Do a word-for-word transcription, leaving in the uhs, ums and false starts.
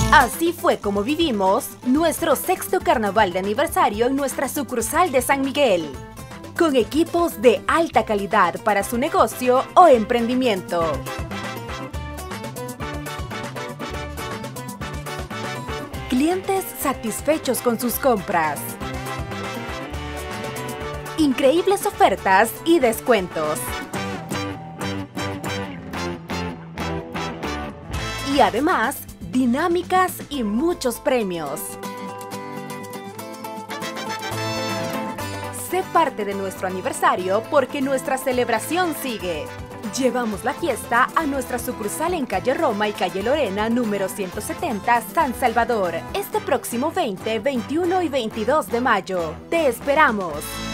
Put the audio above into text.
Así fue como vivimos nuestro sexto carnaval de aniversario en nuestra sucursal de San Miguel, con equipos de alta calidad para su negocio o emprendimiento. Clientes satisfechos con sus compras. Increíbles ofertas y descuentos. Y además, dinámicas y muchos premios. Sé parte de nuestro aniversario porque nuestra celebración sigue. Llevamos la fiesta a nuestra sucursal en calle Roma y calle Lorena, número ciento setenta, San Salvador, este próximo veinte, veintiuno y veintidós de mayo. ¡Te esperamos!